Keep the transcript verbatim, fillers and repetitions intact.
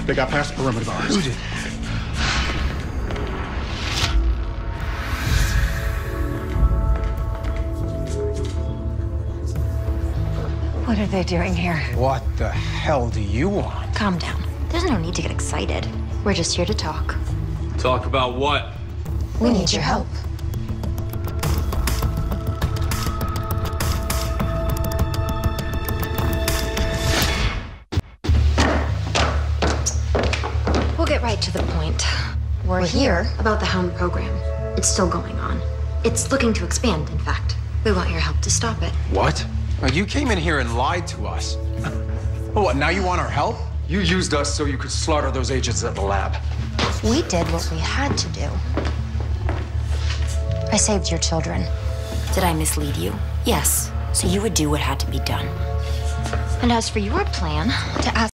They got past the perimeter guards. Who did? What are they doing here? What the hell do you want? Calm down. There's no need to get excited. We're just here to talk. Talk about what? We need your help. We'll get right to the point. We're here about the Hound program. It's still going on. It's looking to expand, in fact. We want your help to stop it. What? Well, you came in here and lied to us. Well, what, now you want our help? You used us so you could slaughter those agents at the lab. We did what we had to do. I saved your children. Did I mislead you? Yes. So you would do what had to be done. And as for your plan, to ask